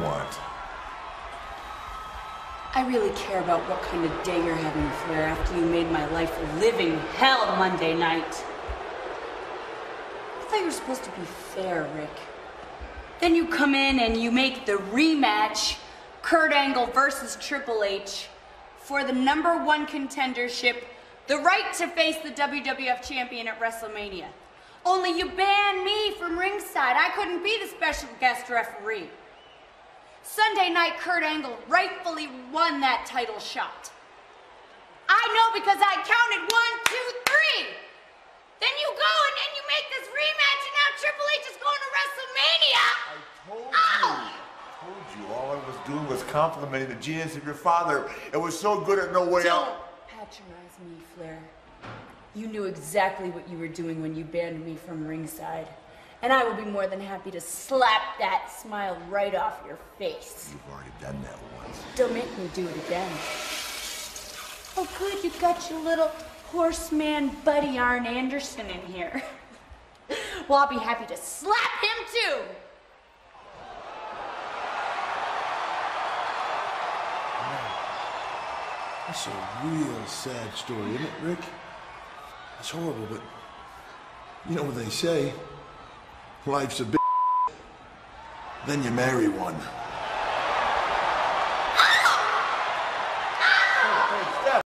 want? I really care about what kind of day you're having, Flair, after you made my life a living hell Monday night. I thought you were supposed to be fair, Rick. Then you come in and you make the rematch, Kurt Angle versus Triple H, for the #1 contendership, the right to face the WWF champion at WrestleMania. Only you banned me from ringside. I couldn't be the special guest referee. Sunday night, Kurt Angle rightfully won that title shot. I know because I counted 1, 2, 3. Then you go and you make this rematch, and now Triple H is going to WrestleMania. I told you. All I was doing was complimenting the genius of your father. It was so good at No Way Out. Don't patronize me, Flair. You knew exactly what you were doing when you banned me from ringside. And I will be more than happy to slap that smile right off your face. You've already done that once. Don't make me do it again. Oh, good, you got your little horseman buddy Arn Anderson in here. Well, I'll be happy to slap him too. That's a real sad story, isn't it, Rick? It's horrible, but you know what they say. Life's a bitch. Then you marry one.